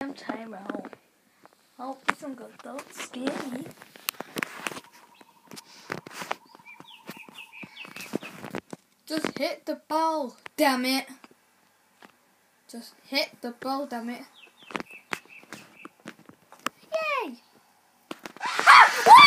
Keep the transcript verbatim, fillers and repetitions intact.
one time out. Oh, this one goes, don't scare me. Just hit the ball, damn it. Just hit the ball, damn it. Yay! Ah!